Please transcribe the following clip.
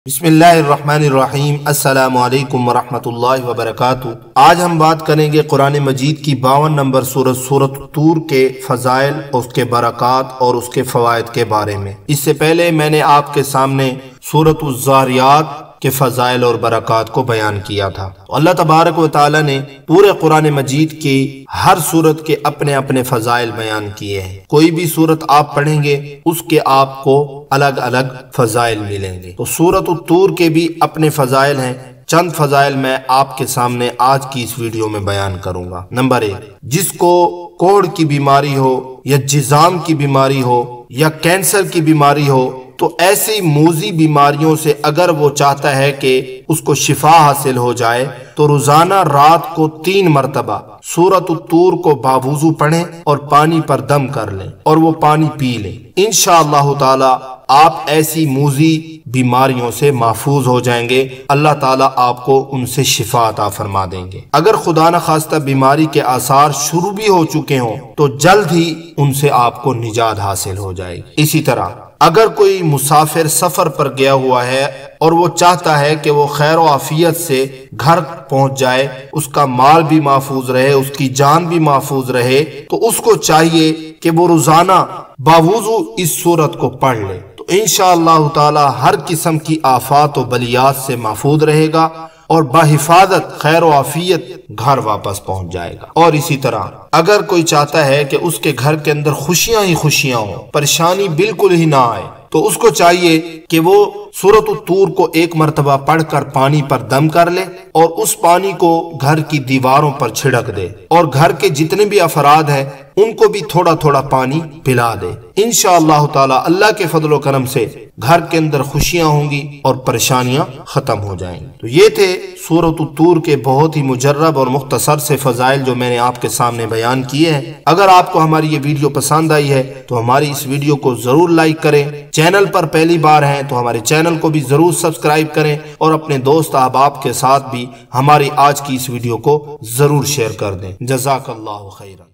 بسم اللہ الرحمن الرحیم۔ السلام علیکم ورحمۃ اللہ وبرکاتہ۔ آج ہم بات کریں گے قرآن مجید کی 52 نمبر سورت طور کے فضائل، اس کے برکات اور اس کے فوائد کے بارے میں۔ اس سے پہلے میں نے آپ کے سامنے سورت الذاریات کے فضائل اور برکات کو بیان کیا تھا۔ اللہ تبارک و تعالی نے پورے قرآن مجید کی ہر سورت کے اپنے اپنے فضائل بیان کیے ہیں۔ کوئی بھی سورت آپ پڑھیں گے اس کے آپ کو الگ الگ فضائل ملیں گے۔ تو سورت الطور کے بھی اپنے فضائل ہیں۔ چند فضائل میں آپ کے سامنے آج کی اس ویڈیو میں بیان کروں گا۔ نمبر 1، جس کو کوڑ کی بیماری ہو یا جذام کی بیماری ہو یا کینسر کی بیماری ہو، تو ایسی موذی بیماریوں سے اگر وہ چاہتا ہے کہ اس کو شفا حاصل ہو جائے تو روزانہ رات کو 3 مرتبہ سورت الطور کو باوضو پڑھیں اور پانی پر دم کر لیں اور وہ پانی پی لیں۔ انشاءاللہ تعالی آپ ایسی موذی بیماریوں سے محفوظ ہو جائیں گے۔ اللہ تعالیٰ آپ کو ان سے شفا عطا فرما دیں گے۔ اگر خدا نخواستہ بیماری کے آثار شروع بھی ہو چکے ہوں تو جلد ہی ان سے آپ کو نجات حاصل ہو جائے گی۔ اسی طرح اگر کوئی مسافر سفر پر گیا ہوا ہے اور وہ چاہتا ہے کہ وہ خیر و عافیت سے گھر پہنچ جائے، اس کا مال بھی محفوظ رہے، اس کی جان بھی محفوظ رہے، تو اس کو چاہیے کہ وہ روزانہ باوضو اس سورت کو پڑھ لے، تو انشاءاللہ تعالی ہر قسم کی آفات و بلیات سے محفوظ رہے گا اور بحفاظت خیر و عافیت گھر واپس پہنچ جائے گا۔ اور اسی طرح اگر کوئی چاہتا ہے کہ اس کے گھر کے اندر خوشیاں ہی خوشیاں ہوں، پریشانی بالکل ہی نہ آئے، تو اس کو چاہیے کہ وہ سورت الطور کو 1 مرتبہ پڑھ کر پانی پر دم کر لے اور اس پانی کو گھر کی دیواروں پر چھڑک دے اور گھر کے جتنے بھی افراد ہیں ان کو بھی تھوڑا تھوڑا پانی پلا دے۔ انشاءاللہ تعالی اللہ کے فضل و کرم سے گھر کے اندر خوشیاں ہوں گی اور پریشانیاں ختم ہو جائیں گی۔ تو یہ تھے سورت الطور کے بہت ہی مجرب اور مختصر سے فضائل جو میں نے آپ کے سامنے بیان کیے ہیں۔ اگر آپ کو ہماری یہ ویڈیو پسند آئی ہے تو ہماری اس ویڈیو کو ضرور لائک کریں۔ چینل پر پہلی بار ہیں تو ہمارے چینل کو بھی ضرور سبسکرائب کریں اور اپنے دوست احباب کے ساتھ بھی ہماری آج کی اس ویڈیو کو ضرور شیئر کر دیں۔ جزاک اللہ خیرا۔